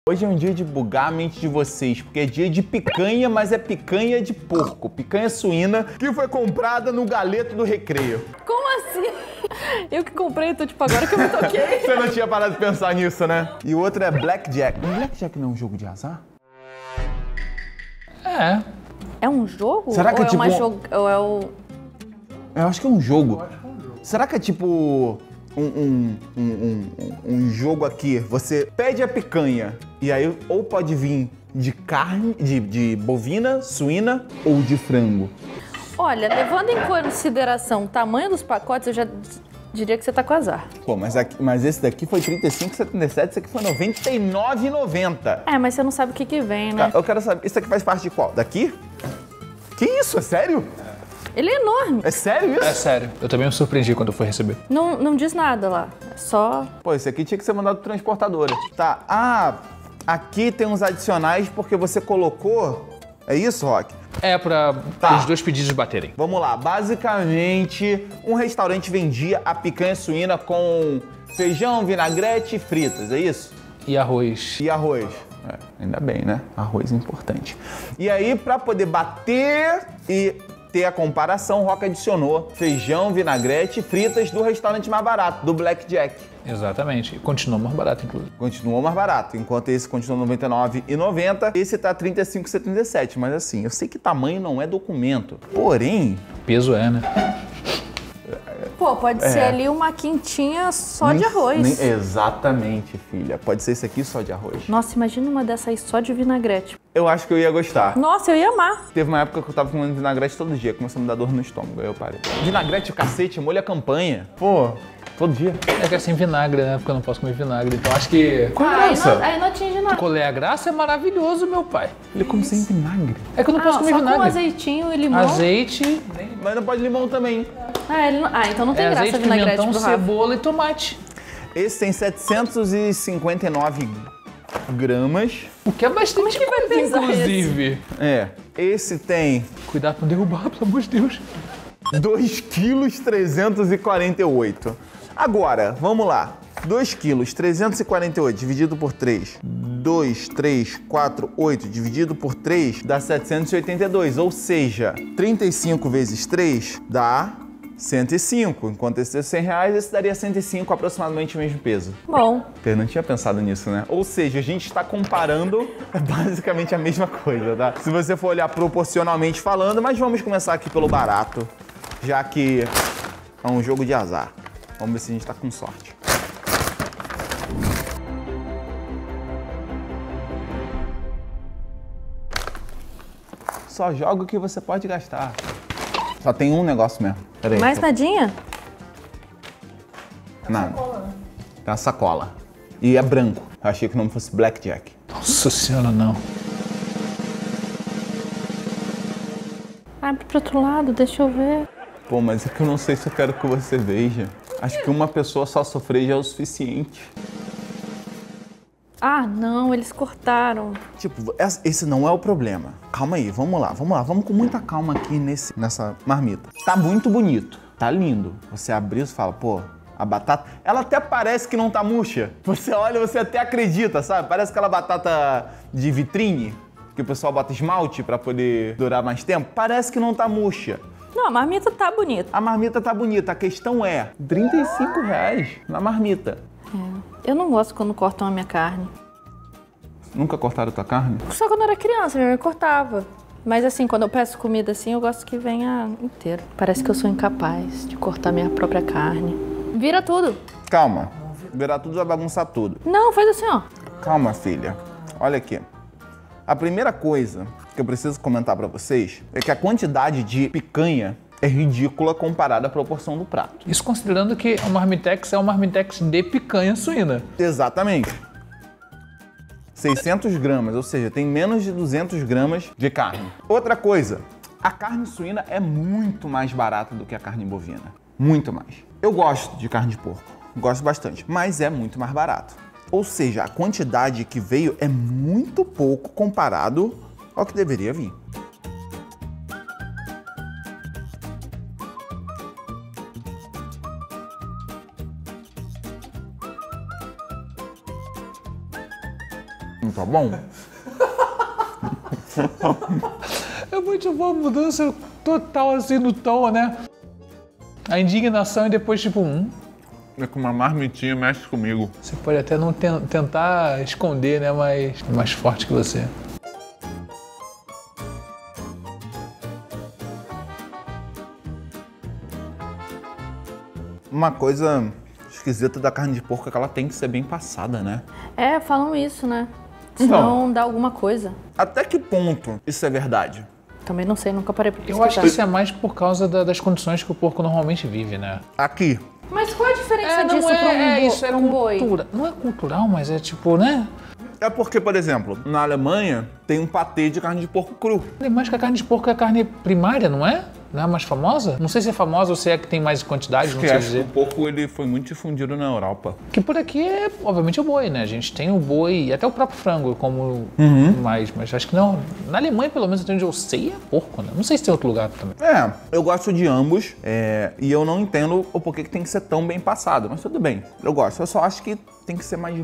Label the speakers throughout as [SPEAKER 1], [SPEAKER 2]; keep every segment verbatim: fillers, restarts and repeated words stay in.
[SPEAKER 1] Hoje é um dia de bugar a mente de vocês, porque é dia de picanha, mas é picanha de porco, picanha suína, que foi comprada no Galeto do Recreio.
[SPEAKER 2] Como assim? Eu que comprei, tô tipo, agora que eu me toquei.
[SPEAKER 1] Você não tinha parado de pensar nisso, né? E o outro é Blackjack. Blackjack não é um jogo de azar?
[SPEAKER 3] É.
[SPEAKER 2] É um jogo?
[SPEAKER 1] Será que
[SPEAKER 2] ou
[SPEAKER 1] é
[SPEAKER 2] é
[SPEAKER 1] tipo...
[SPEAKER 2] uma jogo... Ou é o...
[SPEAKER 1] Eu acho que é um jogo. Será que é tipo... Um, um, um, um, um jogo aqui, você pede a picanha e aí ou pode vir de carne, de, de bovina, suína ou de frango.
[SPEAKER 2] Olha, levando em consideração o tamanho dos pacotes, eu já diria que você tá com azar.
[SPEAKER 1] Pô, mas, aqui, mas esse daqui foi trinta e cinco reais e setenta e sete centavos, esse aqui foi noventa e nove reais e noventa centavos.
[SPEAKER 2] É, mas você não sabe o que que vem, né?
[SPEAKER 1] Tá, eu quero saber, isso aqui faz parte de qual? Daqui? Que isso, é sério?
[SPEAKER 2] Ele é enorme.
[SPEAKER 1] É sério isso?
[SPEAKER 3] É sério. Eu também me surpreendi quando eu fui receber.
[SPEAKER 2] Não, não diz nada lá. É só...
[SPEAKER 1] Pô, esse aqui tinha que ser mandado pro transportadora. Tá, ah, aqui tem uns adicionais porque você colocou... É isso, Rock?
[SPEAKER 3] É, pra
[SPEAKER 1] Tá.
[SPEAKER 3] os dois pedidos baterem.
[SPEAKER 1] Vamos lá, basicamente, um restaurante vendia a picanha suína com feijão, vinagrete e fritas, é isso?
[SPEAKER 3] E arroz.
[SPEAKER 1] E arroz. É, ainda bem, né? Arroz é importante. E aí, pra poder bater e ter a comparação, o Rock adicionou feijão, vinagrete e fritas do restaurante mais barato, do Blackjack.
[SPEAKER 3] Exatamente. E continua mais barato, inclusive.
[SPEAKER 1] Continuou mais barato, enquanto esse continua noventa e nove reais e noventa centavos, esse tá trinta e cinco reais e setenta e sete centavos. Mas assim, eu sei que tamanho não é documento, porém...
[SPEAKER 3] Peso é, né?
[SPEAKER 2] Pô, pode ser ali uma quintinha só de arroz.
[SPEAKER 1] Nem- exatamente, filha. Pode ser esse aqui só de arroz.
[SPEAKER 2] Nossa, imagina uma dessa aí só de vinagrete.
[SPEAKER 1] Eu acho que eu ia gostar.
[SPEAKER 2] Nossa, eu ia amar.
[SPEAKER 1] Teve uma época que eu tava comendo vinagrete todo dia, começou a me dar dor no estômago, aí eu parei. Vinagrete, o cacete, molho a campanha. Pô, todo dia.
[SPEAKER 3] É que é sem vinagre, né? Porque eu não posso comer vinagre. Então acho que...
[SPEAKER 1] Qual a
[SPEAKER 2] Aí
[SPEAKER 1] graça?
[SPEAKER 2] não, aí não atinge nada.
[SPEAKER 3] Colher a graça é maravilhoso, meu pai.
[SPEAKER 1] Ele come sem vinagre.
[SPEAKER 3] É que eu não posso
[SPEAKER 2] Ah,
[SPEAKER 3] comer
[SPEAKER 2] só
[SPEAKER 3] vinagre.
[SPEAKER 2] com azeitinho e limão.
[SPEAKER 3] Azeite,
[SPEAKER 1] Mas não pode limão também.
[SPEAKER 2] Ah, ele não- ah, então não tem
[SPEAKER 3] é
[SPEAKER 2] graça
[SPEAKER 3] azeite,
[SPEAKER 2] vinagrete
[SPEAKER 3] pimentão,
[SPEAKER 2] pro Rafa.
[SPEAKER 3] cebola e tomate.
[SPEAKER 1] Esse tem setecentos e cinquenta e nove gramas.
[SPEAKER 3] O que é bastante
[SPEAKER 2] que vai
[SPEAKER 3] coisa,
[SPEAKER 2] pesar
[SPEAKER 3] inclusive.
[SPEAKER 1] É. Esse tem
[SPEAKER 3] Cuidado pra não derrubar, pelo amor de Deus.
[SPEAKER 1] dois quilos trezentos e quarenta e oito. Agora, vamos lá. dois quilos trezentos e quarenta e oito dividido por três. dois, três, quatro, oito dividido por três dá setecentos e oitenta e dois. Ou seja, trinta e cinco vezes três dá cento e cinco. Enquanto esse é cem reais, esse daria cento e cinco, aproximadamente o mesmo peso.
[SPEAKER 2] Bom,
[SPEAKER 1] Eu não tinha pensado nisso, né? Ou seja, a gente está comparando basicamente a mesma coisa, tá? Se você for olhar proporcionalmente falando, mas vamos começar aqui pelo barato, já que é um jogo de azar. Vamos ver se a gente tá com sorte. Só joga o que você pode gastar. Só tem um negócio mesmo. Pera aí.
[SPEAKER 2] mais nadinha?
[SPEAKER 1] Nada. Tem uma sacola. E é branco. Eu achei que o nome fosse Blackjack.
[SPEAKER 3] Nossa senhora, não.
[SPEAKER 2] Abre pro outro lado, deixa eu ver.
[SPEAKER 1] Pô, mas é que eu não sei se eu quero que você veja. Acho que uma pessoa só sofrer já é o suficiente.
[SPEAKER 2] Ah, não, eles cortaram.
[SPEAKER 1] Tipo, esse não é o problema. Calma aí, vamos lá, vamos lá. Vamos com muita calma aqui nesse, nessa marmita. Tá muito bonito, tá lindo. Você abre isso e fala, pô, a batata... Ela até parece que não tá murcha. Você olha, você até acredita, sabe? Parece aquela batata de vitrine, que o pessoal bota esmalte pra poder durar mais tempo. Parece que não tá murcha.
[SPEAKER 2] Não, a marmita tá bonita.
[SPEAKER 1] A marmita tá bonita, a questão é trinta e cinco reais na marmita.
[SPEAKER 2] Eu não gosto quando cortam a minha carne.
[SPEAKER 1] Nunca cortaram tua carne?
[SPEAKER 2] Só quando eu era criança, minha mãe cortava. Mas assim, quando eu peço comida assim, eu gosto que venha inteiro. Parece que eu sou incapaz de cortar minha própria carne. Vira tudo.
[SPEAKER 1] Calma, virar tudo vai bagunçar tudo.
[SPEAKER 2] Não, faz assim, ó.
[SPEAKER 1] Calma, filha. Olha aqui. A primeira coisa que eu preciso comentar pra vocês é que a quantidade de picanha é ridícula comparada à proporção do prato.
[SPEAKER 3] Isso considerando que o marmitex é um marmitex de picanha suína.
[SPEAKER 1] Exatamente. seiscentos gramas, ou seja, tem menos de duzentos gramas de carne. Outra coisa, a carne suína é muito mais barata do que a carne bovina. Muito mais. Eu gosto de carne de porco, gosto bastante, mas é muito mais barato. Ou seja, a quantidade que veio é muito pouco comparado ao que deveria vir. Não Tá bom?
[SPEAKER 3] É muito boa a mudança total assim no tom, né? A indignação e depois tipo, hum,
[SPEAKER 1] É que uma marmitinha mexe comigo.
[SPEAKER 3] você pode até não ten- tentar esconder, né? Mas é mais forte que você.
[SPEAKER 1] Uma coisa esquisita da carne de porco é que ela tem que ser bem passada, né?
[SPEAKER 2] É, falam isso, né?
[SPEAKER 1] Então.
[SPEAKER 2] Senão dá alguma coisa.
[SPEAKER 1] Até que ponto isso é verdade?
[SPEAKER 2] Também não sei, nunca parei pra pesquisar.
[SPEAKER 3] Eu acho que isso é mais por causa da- das condições que o porco normalmente vive, né?
[SPEAKER 1] Aqui.
[SPEAKER 2] Mas qual a diferença
[SPEAKER 3] É, não
[SPEAKER 2] disso
[SPEAKER 3] é,
[SPEAKER 2] pra um,
[SPEAKER 3] é
[SPEAKER 2] bo-
[SPEAKER 3] isso, é
[SPEAKER 2] pra um boi?
[SPEAKER 3] cultura. Não é cultural, mas é tipo, né?
[SPEAKER 1] É porque, por exemplo, na Alemanha tem um patê de carne de porco cru.
[SPEAKER 3] Mas que a carne de porco é a carne primária, não é? Não é a mais famosa? Não sei se é famosa ou se é que tem mais quantidade, não
[SPEAKER 1] Que
[SPEAKER 3] sei
[SPEAKER 1] acho que
[SPEAKER 3] dizer.
[SPEAKER 1] o porco ele foi muito difundido na Europa.
[SPEAKER 3] Que por aqui é, obviamente, o boi, né? A gente tem o boi e até o próprio frango como mais, mas acho que não. Na Alemanha, pelo menos, até onde eu sei, é porco, né? Não sei se tem outro lugar também.
[SPEAKER 1] É, eu gosto de ambos é, e eu não entendo o porquê que tem que ser tão bem passado, mas tudo bem, eu gosto. Eu só acho que tem que ser mais...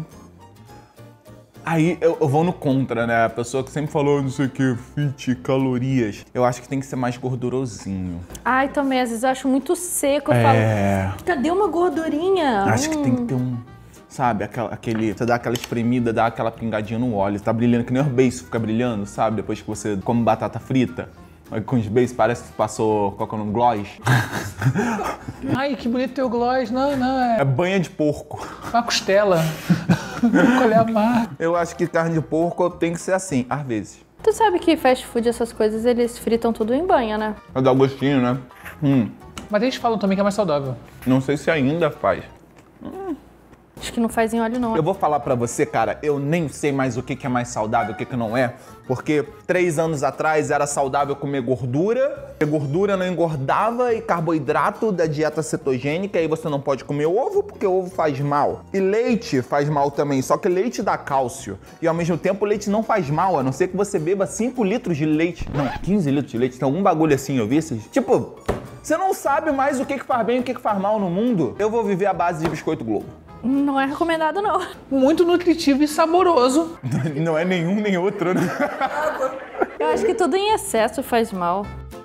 [SPEAKER 1] Aí eu, eu vou no contra, né? A pessoa que sempre falou não sei o que, fit, calorias. Eu acho que tem que ser mais gordurosinho.
[SPEAKER 2] Ai, também, às vezes eu acho muito seco. Eu
[SPEAKER 1] É.
[SPEAKER 2] falo, cadê uma gordurinha?
[SPEAKER 1] Acho que
[SPEAKER 2] Hum.
[SPEAKER 1] tem que ter um... Sabe, aquela, aquele... Você dá aquela espremida, dá aquela pingadinha no óleo. Tá brilhando, que nem o beiço fica brilhando, sabe? Depois que você come batata frita. Aí com os beijos parece que passou, qual que é o nome? Gloss.
[SPEAKER 3] Ai, que bonito teu gloss. Não, não, é
[SPEAKER 1] É banha de porco.
[SPEAKER 3] uma costela. Qual é a marca?
[SPEAKER 1] Eu acho que carne de porco tem que ser assim, às vezes.
[SPEAKER 2] Tu sabe que fast food, essas coisas, eles fritam tudo em banha, né?
[SPEAKER 1] Pra dar gostinho, né? Hum,
[SPEAKER 3] Mas eles falam também que é mais saudável.
[SPEAKER 1] não sei se ainda faz.
[SPEAKER 2] Acho que não faz em óleo, não.
[SPEAKER 1] Eu vou falar pra você, cara, eu nem sei mais o que que é mais saudável, o que que não é. Porque três anos atrás era saudável comer gordura, e gordura não engordava e carboidrato da dieta cetogênica, aí você não pode comer ovo porque ovo faz mal. E leite faz mal também, só que leite dá cálcio. E ao mesmo tempo o leite não faz mal, a não ser que você beba cinco litros de leite. Não, quinze litros de leite, tem algum bagulho assim, eu vi esses... Tipo, você não sabe mais o que que faz bem e o que que faz mal no mundo. Eu vou viver à base de biscoito Globo.
[SPEAKER 2] Não é recomendado, não.
[SPEAKER 3] Muito nutritivo e saboroso.
[SPEAKER 1] Não é nenhum nem outro, né?
[SPEAKER 2] Eu acho que tudo em excesso faz mal.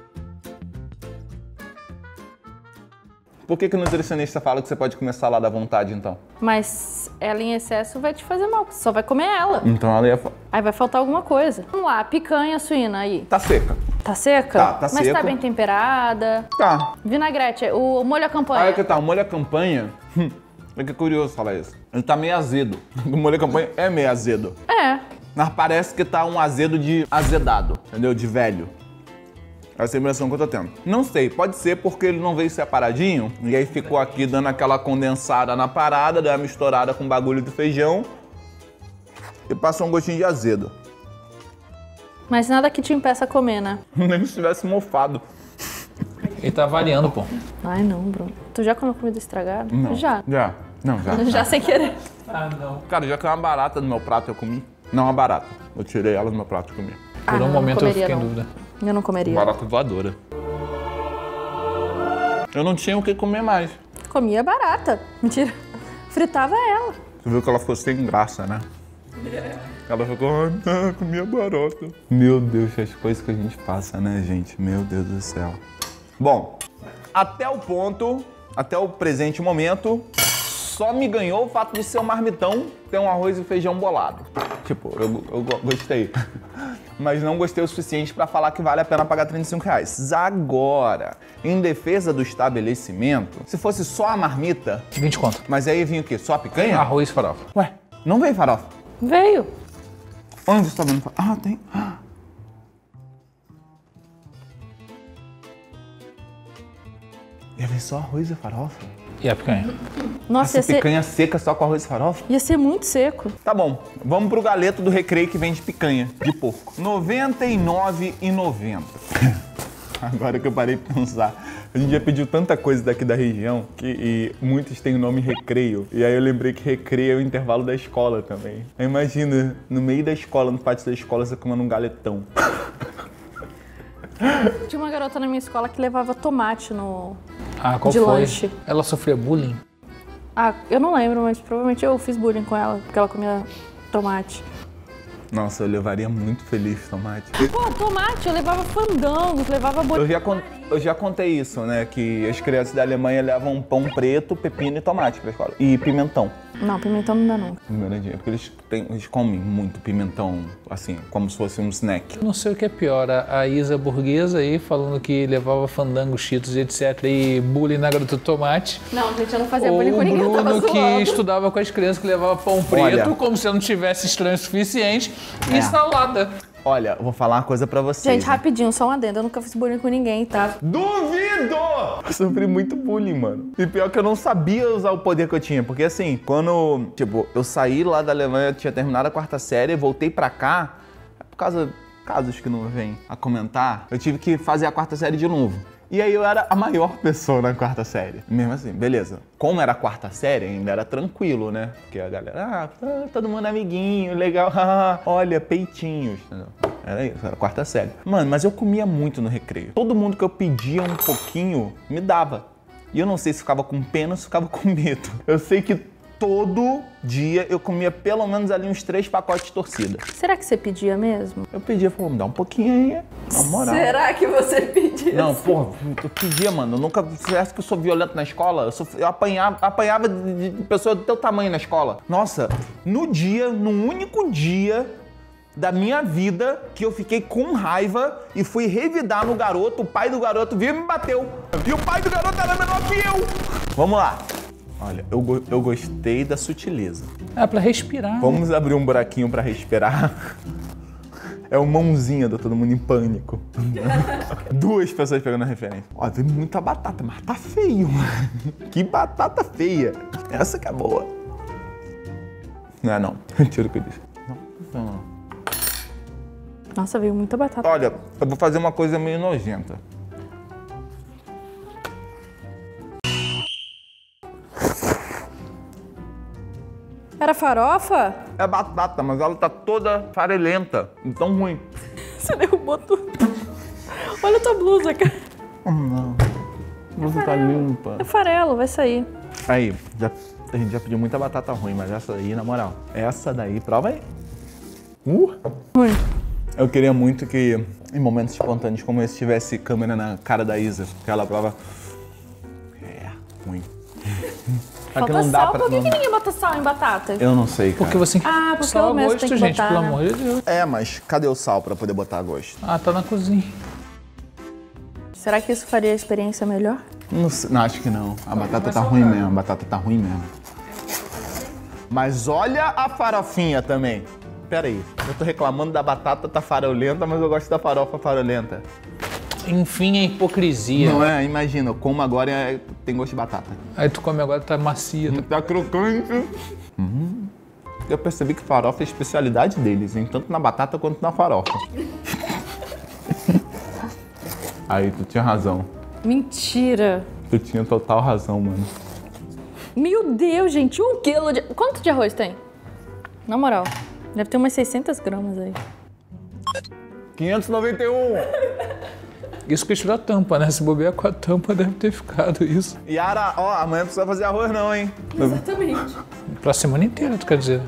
[SPEAKER 1] Por que que o nutricionista fala que você pode comer salada à vontade, então?
[SPEAKER 2] Mas ela em excesso vai te fazer mal, porque você só vai comer ela.
[SPEAKER 1] Então ela ia... fa-
[SPEAKER 2] Aí vai faltar alguma coisa. Vamos lá, picanha suína aí.
[SPEAKER 1] Tá seca.
[SPEAKER 2] Tá seca?
[SPEAKER 1] Tá, tá
[SPEAKER 2] Mas
[SPEAKER 1] seco.
[SPEAKER 2] tá bem temperada.
[SPEAKER 1] Tá.
[SPEAKER 2] Vinagrete, o molho à campanha.
[SPEAKER 1] Aí que tá, o molho à campanha... hum, É que é curioso falar isso. Ele tá meio azedo. O molho à campanha é meio azedo.
[SPEAKER 2] É.
[SPEAKER 1] Mas parece que tá um azedo de azedado, entendeu? De velho. Essa é a impressão que eu tô tendo. Não sei, pode ser porque ele não veio separadinho e aí ficou aqui dando aquela condensada na parada, deu uma misturada com o bagulho do feijão e passou um gostinho de azedo.
[SPEAKER 2] Mas nada que te impeça a comer, né?
[SPEAKER 1] Nem se tivesse mofado.
[SPEAKER 3] Ele tá variando, pô.
[SPEAKER 2] Ai, não, Bruno. Tu já comeu comida estragada?
[SPEAKER 1] Não.
[SPEAKER 2] Já.
[SPEAKER 1] Já. Não, já.
[SPEAKER 2] Já sem querer.
[SPEAKER 3] Ah, não.
[SPEAKER 1] Cara, já caiu uma barata no meu prato, eu comi. Não, uma barata. Eu tirei ela do meu prato e comi.
[SPEAKER 2] Ah,
[SPEAKER 3] Por
[SPEAKER 2] não,
[SPEAKER 3] um
[SPEAKER 2] não
[SPEAKER 3] momento eu
[SPEAKER 2] comeria,
[SPEAKER 3] fiquei em
[SPEAKER 2] não.
[SPEAKER 3] dúvida.
[SPEAKER 2] Eu não comeria.
[SPEAKER 1] Barata voadora. Eu não tinha o que comer mais.
[SPEAKER 2] Comia barata. Mentira. Fritava ela.
[SPEAKER 1] Você viu que ela ficou sem graça, né? Ela ficou, ah, não, comia barata. Meu Deus, as coisas que a gente passa, né, gente? Meu Deus do céu. Bom, até o ponto, até o presente momento, só me ganhou o fato de ser um marmitão ter um arroz e feijão bolado. Tipo, eu, eu go- gostei. Mas não gostei o suficiente pra falar que vale a pena pagar trinta e cinco reais. Agora, em defesa do estabelecimento, se fosse só a marmita,
[SPEAKER 3] vinte conto.
[SPEAKER 1] mas aí vinha o quê? Só a picanha?
[SPEAKER 3] Arroz e farofa.
[SPEAKER 1] Ué, não veio farofa?
[SPEAKER 2] Veio.
[SPEAKER 1] Onde você tá vendo farofa? Ah, tem. Ah. Ia vir só arroz e farofa?
[SPEAKER 3] E a picanha?
[SPEAKER 2] Nossa, ia
[SPEAKER 1] Essa
[SPEAKER 2] ser,
[SPEAKER 1] picanha seca só com arroz e farofa?
[SPEAKER 2] ia ser muito seco.
[SPEAKER 1] Tá bom, vamos pro galeto do Recreio que vende picanha de porco. noventa e nove reais e noventa centavos. Agora que eu parei de pensar, a gente já pediu tanta coisa daqui da região que e muitos têm o nome Recreio. E aí eu lembrei que Recreio é o intervalo da escola também. Aí imagina, no meio da escola, no pátio da escola, você comendo um galetão.
[SPEAKER 2] Tinha uma garota na minha escola que levava tomate no...
[SPEAKER 3] Ah, qual
[SPEAKER 2] De
[SPEAKER 3] foi?
[SPEAKER 2] lanche.
[SPEAKER 3] Ela sofria bullying?
[SPEAKER 2] Ah, eu não lembro, mas provavelmente eu fiz bullying com ela, porque ela comia tomate.
[SPEAKER 1] Nossa, eu levaria muito feliz tomate.
[SPEAKER 2] Pô, tomate, eu levava fandangos, levava
[SPEAKER 1] Eu já,
[SPEAKER 2] bolinho.
[SPEAKER 1] con- eu já contei isso, né? Que as crianças da Alemanha levam pão preto, pepino e tomate pra escola. E pimentão.
[SPEAKER 2] Não, pimentão não dá não.
[SPEAKER 1] Primeiro dia. Porque eles, têm, eles comem muito pimentão, assim, como se fosse um snack.
[SPEAKER 3] Não sei o que é pior, a a Isa burguesa aí falando que levava fandango, cheetos e etcétera e bullying na garota do tomate.
[SPEAKER 2] Não, gente, eu não fazia
[SPEAKER 3] Ou
[SPEAKER 2] bullying
[SPEAKER 3] o
[SPEAKER 2] com ninguém, eu tava
[SPEAKER 3] Bruno que
[SPEAKER 2] zoando.
[SPEAKER 3] estudava com as crianças que levava pão preto,
[SPEAKER 1] Olha.
[SPEAKER 3] como se eu não tivesse estranho o suficiente, e
[SPEAKER 1] É.
[SPEAKER 3] salada.
[SPEAKER 1] Olha, eu vou falar uma coisa pra vocês.
[SPEAKER 2] Gente, rapidinho, só um adendo, eu nunca fiz bullying com ninguém, tá?
[SPEAKER 1] Duvido! Eu sofri muito bullying, mano. E pior que eu não sabia usar o poder que eu tinha. Porque assim, quando, tipo, eu saí lá da Alemanha, tinha terminado a quarta série, voltei pra cá, é por causa, casos que não vêm a comentar, eu tive que fazer a quarta série de novo. E aí eu era a maior pessoa na quarta série. Mesmo assim, beleza. Como era a quarta série, ainda era tranquilo, né? Porque a galera, ah, todo mundo amiguinho, legal, olha, peitinhos. Entendeu? Era isso, era a quarta série. Mano, mas eu comia muito no recreio. Todo mundo que eu pedia um pouquinho, me dava. E eu não sei se ficava com pena ou se ficava com medo. Eu sei que todo dia eu comia pelo menos ali uns três pacotes de torcida.
[SPEAKER 2] Será que você pedia mesmo?
[SPEAKER 1] Eu pedia, falou, me dá um pouquinho aí, na moral.
[SPEAKER 2] Será que você pedia?
[SPEAKER 1] Não, porra, eu pedia, mano. Eu nunca. Você acha que eu sou violento na escola? Eu, sou, eu apanhava, apanhava de, de pessoa do teu tamanho na escola. Nossa, no dia, no único dia da minha vida que eu fiquei com raiva e fui revidar no garoto, o pai do garoto veio e me bateu. E o pai do garoto era menor que eu. Vamos lá. Olha, eu, go- eu gostei da sutileza.
[SPEAKER 3] É pra respirar.
[SPEAKER 1] Vamos abrir um buraquinho pra respirar. É o mãozinha do Todo Mundo em Pânico. Duas pessoas pegando a referência. Ó, vem muita batata, mas tá feio. Que batata feia. Essa que é boa. Não é não. Tira o que eu disse. Não, não.
[SPEAKER 2] Nossa, veio muita batata.
[SPEAKER 1] Olha, eu vou fazer uma coisa meio nojenta.
[SPEAKER 2] Era farofa?
[SPEAKER 1] É batata, mas ela tá toda farelenta. Tão ruim.
[SPEAKER 2] Você derrubou tudo. Olha a tua blusa, cara.
[SPEAKER 1] Oh, não. A blusa tá limpa.
[SPEAKER 2] É farelo, vai sair.
[SPEAKER 1] Aí, já, a gente já pediu muita batata ruim, mas essa daí, na moral, essa daí, prova aí. Uh!
[SPEAKER 2] Ruim.
[SPEAKER 1] Eu queria muito que, em momentos espontâneos como esse, tivesse câmera na cara da Isa, que ela prova. É, ruim. Só que
[SPEAKER 2] Falta
[SPEAKER 1] não dá
[SPEAKER 2] sal?
[SPEAKER 1] pra.
[SPEAKER 2] Por que,
[SPEAKER 1] não-
[SPEAKER 2] que ninguém bota sal em batata?
[SPEAKER 1] Eu não sei, cara.
[SPEAKER 3] Porque você tem que
[SPEAKER 2] Ah, porque
[SPEAKER 3] sal
[SPEAKER 2] eu
[SPEAKER 3] a
[SPEAKER 2] mesmo
[SPEAKER 3] gosto,
[SPEAKER 2] tenho que
[SPEAKER 3] gente,
[SPEAKER 2] botar,
[SPEAKER 3] pelo
[SPEAKER 2] né?
[SPEAKER 3] amor de Deus.
[SPEAKER 1] É, mas cadê o sal pra poder botar a gosto?
[SPEAKER 3] Ah, tá na cozinha.
[SPEAKER 2] Será que isso faria a experiência melhor?
[SPEAKER 1] Não, sei- não, acho que não. A batata tá ruim mesmo, a batata tá ruim mesmo. Mas olha a farofinha também. Pera aí, eu tô reclamando da batata tá farolenta, mas eu gosto da farofa farolenta.
[SPEAKER 3] Enfim, a hipocrisia.
[SPEAKER 1] Não é? Imagina, eu como agora e é- tem gosto de batata.
[SPEAKER 3] Aí tu come agora, tá macia. Tá...
[SPEAKER 1] Tá crocante. Uhum. Eu percebi que farofa é a especialidade deles, hein? Tanto na batata quanto na farofa. Aí, tu tinha razão.
[SPEAKER 2] Mentira.
[SPEAKER 1] Tu tinha total razão, mano.
[SPEAKER 2] Meu Deus, gente, um quilo de... Quanto de arroz tem? Na moral, deve ter umas seiscentas gramas aí.
[SPEAKER 1] quinhentos e noventa e um.
[SPEAKER 3] Isso que tirou a tampa, né? Se bobear com a tampa, deve ter ficado isso.
[SPEAKER 1] Yara, ó, amanhã não precisa fazer arroz não, hein?
[SPEAKER 2] Exatamente.
[SPEAKER 3] Pra semana inteira, tu quer dizer.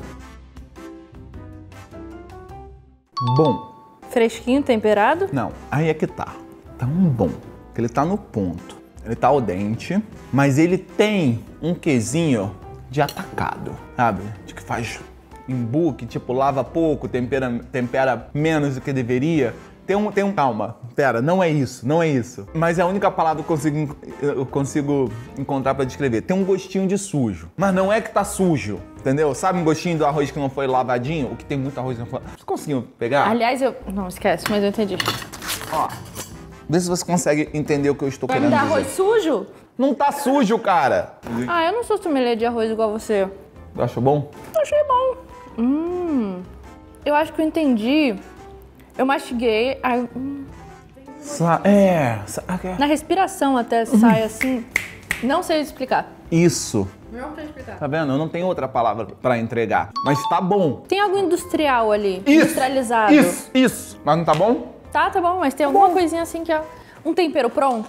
[SPEAKER 1] Bom.
[SPEAKER 2] Fresquinho, temperado?
[SPEAKER 1] Não, aí é que tá. Tão bom. Que ele tá no ponto. Ele tá ao dente, mas ele tem um quesinho de atacado, sabe? De que faz embu, que tipo lava pouco, tempera, tempera menos do que deveria. Tem um, tem um... Calma, pera, não é isso, não é isso. Mas é a única palavra que eu consigo, eu consigo encontrar pra descrever. Tem um gostinho de sujo, mas não é que tá sujo, entendeu? Sabe um gostinho do arroz que não foi lavadinho? O que tem muito arroz que não foi... Você conseguiu pegar?
[SPEAKER 2] Aliás, eu... Não, esquece, mas eu entendi.
[SPEAKER 1] Ó, vê se você consegue entender o que eu estou
[SPEAKER 2] Vai me
[SPEAKER 1] querendo
[SPEAKER 2] dar
[SPEAKER 1] dizer.
[SPEAKER 2] arroz sujo?
[SPEAKER 1] Não tá sujo, cara!
[SPEAKER 2] Ah, eu não sou sommelier de arroz igual você.
[SPEAKER 1] Achou bom?
[SPEAKER 2] Achei bom. Hum, eu acho que eu entendi. Eu mastiguei, aí, hum,
[SPEAKER 1] Sa é... Sa é.
[SPEAKER 2] na respiração até sai assim. Não sei explicar.
[SPEAKER 1] Isso.
[SPEAKER 2] Não sei explicar.
[SPEAKER 1] Tá vendo? Eu não tenho outra palavra pra entregar. Mas tá bom.
[SPEAKER 2] Tem algo industrial ali,
[SPEAKER 1] Isso.
[SPEAKER 2] industrializado.
[SPEAKER 1] Isso, isso. Mas não tá bom?
[SPEAKER 2] Tá, tá bom, mas tem alguma coisinha assim que é um tempero pronto.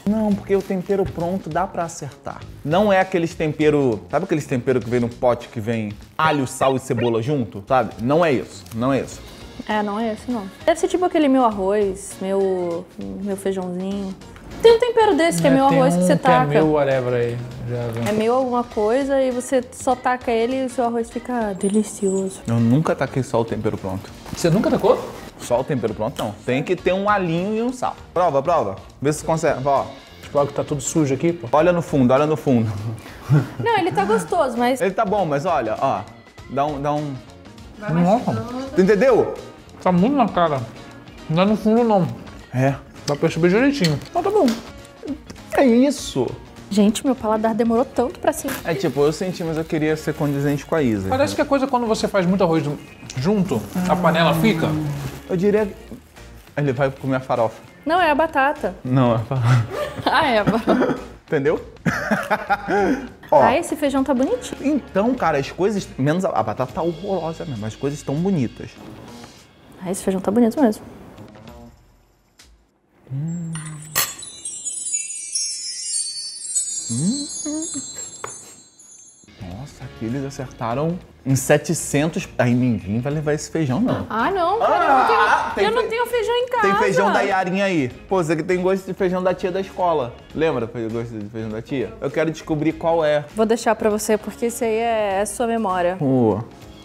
[SPEAKER 1] Não, porque o tempero pronto dá pra acertar. Não é aqueles tempero... Sabe aqueles temperos que vem no pote que vem alho, sal e cebola junto? Sabe? Não é isso, não é isso.
[SPEAKER 2] É, não é esse não. Deve ser tipo aquele meu arroz, meu, meu feijãozinho. Tem um tempero desse que é, é meu arroz
[SPEAKER 3] um
[SPEAKER 2] que você
[SPEAKER 3] que
[SPEAKER 2] taca.
[SPEAKER 3] É meu whatever aí. Já
[SPEAKER 2] é meio alguma coisa e você só taca ele e o seu arroz fica delicioso.
[SPEAKER 1] Eu nunca taquei só o tempero pronto.
[SPEAKER 3] Você nunca tacou?
[SPEAKER 1] Só o tempero pronto, não. Tem que ter um alinho e um sal. Prova, prova. Vê se consegue. Ó.
[SPEAKER 3] Tipo, que tá tudo sujo aqui, pô.
[SPEAKER 1] Olha no fundo, olha no fundo.
[SPEAKER 2] Não, ele tá gostoso, mas...
[SPEAKER 1] Ele tá bom, mas olha, ó. Dá um... Dá um...
[SPEAKER 3] Nossa.
[SPEAKER 1] Tu entendeu?
[SPEAKER 3] Tá muito na cara. Não é no fundo, não.
[SPEAKER 1] É.
[SPEAKER 3] Dá pra perceber direitinho.
[SPEAKER 1] Então tá bom. É isso.
[SPEAKER 2] Gente, meu paladar demorou tanto pra cima.
[SPEAKER 1] É tipo, eu senti, mas eu queria ser condizente com a Isa.
[SPEAKER 3] Parece que a coisa quando você faz muito arroz junto, a panela fica.
[SPEAKER 1] Eu diria que... Ele vai comer a farofa.
[SPEAKER 2] Não, é a batata.
[SPEAKER 1] Não, é a farofa.
[SPEAKER 2] Ah, é a batata.
[SPEAKER 1] Entendeu? Ó.
[SPEAKER 2] Ah, esse feijão tá bonitinho.
[SPEAKER 1] Então, cara, as coisas... Menos a, a batata tá horrorosa mesmo, as coisas estão bonitas.
[SPEAKER 2] Ah, esse feijão tá bonito mesmo.
[SPEAKER 1] Hum. Hum. Nossa, aqui eles acertaram em setecentos. Aí ninguém vai levar esse feijão, não.
[SPEAKER 2] Ah, não, cara.
[SPEAKER 1] Ah,
[SPEAKER 2] eu não, tenho,
[SPEAKER 1] tem
[SPEAKER 2] eu
[SPEAKER 1] fe...
[SPEAKER 2] não tenho feijão em casa.
[SPEAKER 1] Tem feijão da Yarinha aí. Pô, você que tem gosto de feijão da tia da escola. Lembra do gosto de feijão da tia? Eu quero descobrir qual é.
[SPEAKER 2] Vou deixar pra você, porque isso aí é, é sua memória.
[SPEAKER 1] Pô.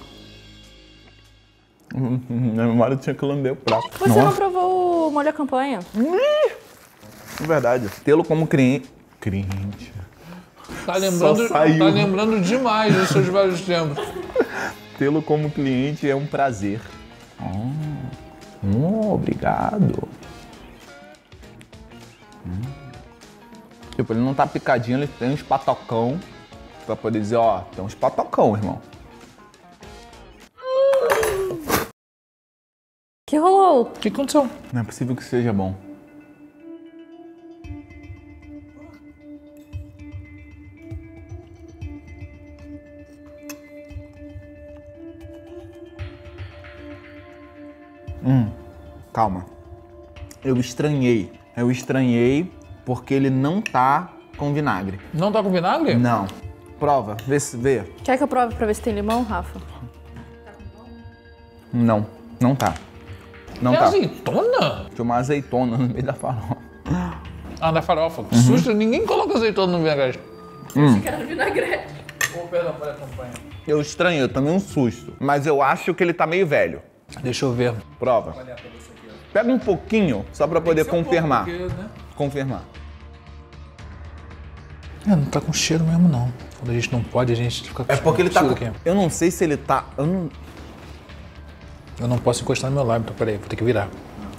[SPEAKER 1] Na memória tinha que lamber o prato.
[SPEAKER 2] Você Nossa. não provou o molho à campanha?
[SPEAKER 1] É verdade. Tê-lo como cliente... Cliente...
[SPEAKER 3] Tá lembrando, tá lembrando demais dos seus vários tempos.
[SPEAKER 1] Tê-lo como cliente é um prazer. Oh, oh, obrigado. Hum. Tipo, ele não tá picadinho, ele tem uns patocão pra poder dizer, ó, tem uns patocão, irmão.
[SPEAKER 2] O que rolou?
[SPEAKER 3] O que aconteceu?
[SPEAKER 1] Não é possível que seja bom. Hum, calma. Eu estranhei. Eu estranhei porque ele não tá com vinagre.
[SPEAKER 3] Não tá com vinagre?
[SPEAKER 1] Não. Prova, vê se vê.
[SPEAKER 2] Quer que eu prove pra ver se tem limão, Rafa?
[SPEAKER 1] Não, não tá. Não
[SPEAKER 3] é
[SPEAKER 1] tá.
[SPEAKER 3] azeitona?
[SPEAKER 1] Tinha uma azeitona no meio da farofa.
[SPEAKER 3] Ah, da farofa. Que uhum. susto, ninguém coloca azeitona no vinagrete.
[SPEAKER 2] Hum. Achei que era no vinagrete.
[SPEAKER 3] Oh, perdão, pode acompanhar.
[SPEAKER 1] Eu estranhei, eu tomei um susto. Mas eu acho que ele tá meio velho.
[SPEAKER 3] Deixa eu ver.
[SPEAKER 1] Prova. Pega um pouquinho, só pra poder confirmar.
[SPEAKER 3] Um pouco, né?
[SPEAKER 1] Confirmar.
[SPEAKER 3] É, não tá com cheiro mesmo, não. Quando a gente não pode, a gente fica com
[SPEAKER 1] É porque ele tá com...
[SPEAKER 3] aqui.
[SPEAKER 1] Eu não sei se ele tá... Eu não...
[SPEAKER 3] Eu não posso encostar no meu lábio, então peraí, vou ter que virar.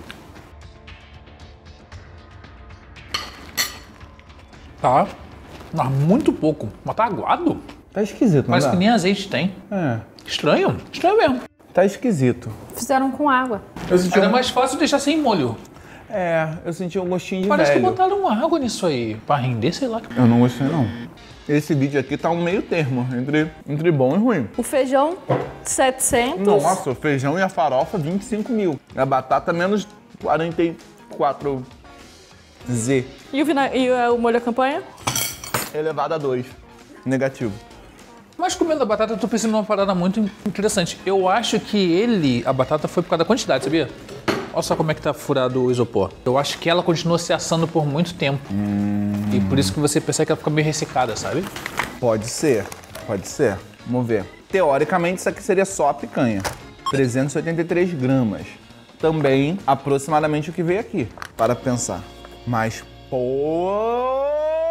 [SPEAKER 3] Tá. Mas muito pouco. Mas tá aguado.
[SPEAKER 1] Tá esquisito, não
[SPEAKER 3] Parece
[SPEAKER 1] dá?
[SPEAKER 3] que nem azeite tem.
[SPEAKER 1] É.
[SPEAKER 3] Estranho. Estranho mesmo.
[SPEAKER 1] Tá esquisito.
[SPEAKER 2] Fizeram com água.
[SPEAKER 1] Eu senti
[SPEAKER 3] Era
[SPEAKER 1] um...
[SPEAKER 3] mais fácil deixar sem molho.
[SPEAKER 1] É, eu senti um gostinho de
[SPEAKER 3] Parece
[SPEAKER 1] velho.
[SPEAKER 3] que botaram água nisso aí. Pra render, sei lá.
[SPEAKER 1] Eu não gostei, não. Esse vídeo aqui tá um meio termo, entre, entre bom e ruim.
[SPEAKER 2] O feijão, setecentos.
[SPEAKER 1] Nossa, o feijão e a farofa, vinte e cinco mil. A batata, menos quarenta e quatro Z.
[SPEAKER 2] E o, vina... e o molho à campanha?
[SPEAKER 1] Elevado a dois. Negativo.
[SPEAKER 3] Mas comendo a batata, eu tô pensando numa parada muito interessante. Eu acho que ele, a batata, foi por causa da quantidade, sabia? Olha só como é que tá furado o isopor. Eu acho que ela continua se assando por muito tempo. Hum. E por isso que você percebe que ela fica meio ressecada, sabe?
[SPEAKER 1] Pode ser, pode ser. Vamos ver. Teoricamente, isso aqui seria só a picanha. trezentos e oitenta e três gramas. Também aproximadamente o que veio aqui, para pensar. Mas, pô...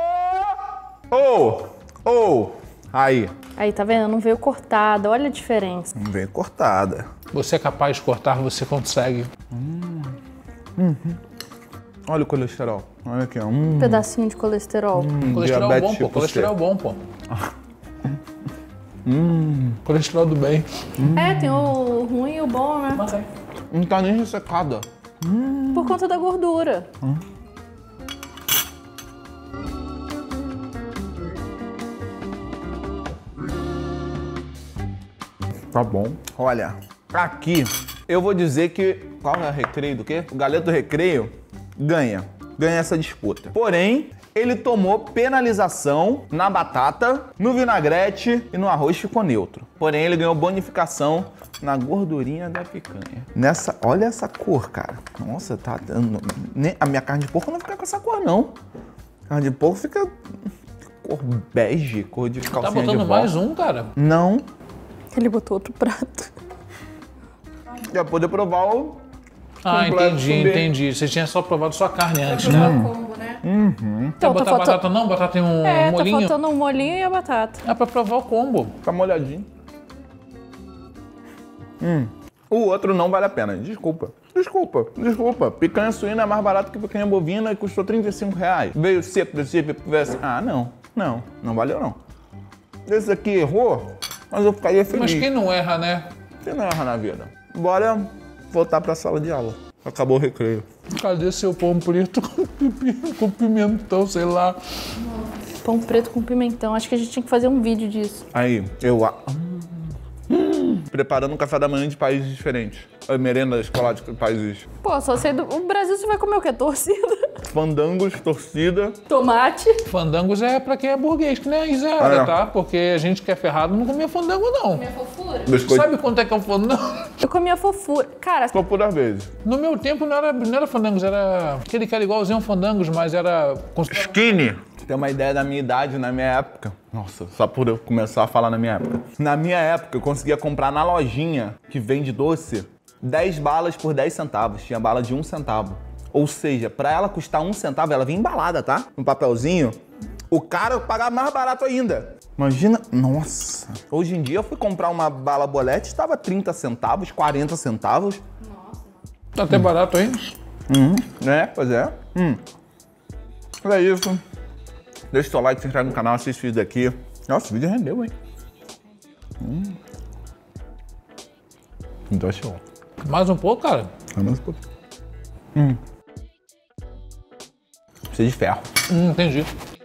[SPEAKER 1] Oh! Oh! Aí.
[SPEAKER 2] Aí, tá vendo? Não veio cortada. Olha a diferença.
[SPEAKER 1] Não veio cortada.
[SPEAKER 3] Você é capaz de cortar, você consegue.
[SPEAKER 1] Hum. Uhum. Olha o colesterol. Olha aqui, ó. Hum.
[SPEAKER 2] Um pedacinho de colesterol.
[SPEAKER 3] Hum, colesterol é bom, pô. Colesterol é bom, pô. Hum. Colesterol do bem.
[SPEAKER 2] Hum. É, tem o ruim e o bom, né?
[SPEAKER 3] Mas é.
[SPEAKER 1] Não tá nem ressecada.
[SPEAKER 2] Hum. Por conta da gordura.
[SPEAKER 1] Hum. Tá bom. Olha, aqui eu vou dizer que... Qual é o recreio do quê? O galeto do recreio ganha. ganha essa disputa. Porém, ele tomou penalização na batata, no vinagrete e no arroz ficou neutro. Porém, ele ganhou bonificação na gordurinha da picanha. Nessa, olha essa cor, cara. Nossa, tá dando... Nem, a minha carne de porco não fica com essa cor, não. A carne de porco fica cor bege, cor de calcinha de vó.
[SPEAKER 3] Tá botando mais um, cara?
[SPEAKER 1] Não.
[SPEAKER 2] Ele botou outro prato.
[SPEAKER 1] Já poder provar o...
[SPEAKER 3] Ah, entendi, entendi. Você tinha só provado só a carne antes, né?
[SPEAKER 2] O combo, né?
[SPEAKER 1] Uhum.
[SPEAKER 2] Então,
[SPEAKER 3] Quer
[SPEAKER 2] tá
[SPEAKER 3] botar
[SPEAKER 2] faltando...
[SPEAKER 3] batata não? Batata tem um
[SPEAKER 2] É,
[SPEAKER 3] molinho?
[SPEAKER 2] tá faltando um molinho e a batata.
[SPEAKER 3] É pra provar o combo.
[SPEAKER 1] Fica molhadinho. Hum. O outro não vale a pena. Desculpa. Desculpa. Desculpa. Picanha suína é mais barato que picanha bovina e custou trinta e cinco reais. Veio seco desse tipo. Ah, não. Não. Não valeu, não. Esse aqui errou, mas eu ficaria feliz.
[SPEAKER 3] Mas quem não erra, né?
[SPEAKER 1] Quem não erra na vida? Bora voltar pra sala de aula. Acabou o recreio.
[SPEAKER 3] Cadê seu pão preto com pepino, com pimentão, sei lá?
[SPEAKER 2] Pão preto com pimentão. Acho que a gente tinha que fazer um vídeo disso.
[SPEAKER 1] Aí, eu... Hum, preparando um café da manhã de países diferentes. A merenda escolar de países...
[SPEAKER 2] Pô, só sei do... O Brasil você vai comer o quê? Torcida?
[SPEAKER 1] Fandangos, torcida...
[SPEAKER 2] Tomate.
[SPEAKER 3] Fandangos é pra quem é burguês, que nem a Isa era,
[SPEAKER 1] É.
[SPEAKER 3] tá? Porque a gente que é ferrado não comia fandango, não.
[SPEAKER 2] Minha fofura.
[SPEAKER 1] Biscoito.
[SPEAKER 3] Sabe quanto é que é um fandango?
[SPEAKER 2] Eu comia fofura. Cara,
[SPEAKER 1] Só por às vezes.
[SPEAKER 3] No meu tempo não era, não era fandangos, era aquele que era igualzinho a fandangos, mas era...
[SPEAKER 1] Skinny. Tem uma ideia da minha idade, na minha época. Nossa, só por eu começar a falar na minha época. Na minha época, eu conseguia comprar na lojinha que vende doce dez balas por dez centavos. Tinha bala de um centavo. Ou seja, pra ela custar um centavo, ela vinha embalada, tá? No papelzinho. O cara pagava mais barato ainda. Imagina, nossa. Hoje em dia eu fui comprar uma bala bolete, estava trinta centavos, quarenta centavos.
[SPEAKER 3] Tá até barato, hein?
[SPEAKER 1] Uhum, né? Pois é. Hum. Mas é isso. Deixa o seu like, se inscreve no canal, assiste o vídeo daqui. Nossa, o vídeo rendeu, hein? Hum. Então achou.
[SPEAKER 3] Mais um pouco, cara?
[SPEAKER 1] Ah, mais um pouquinho. Hum. Precisa de ferro.
[SPEAKER 3] Hum, entendi.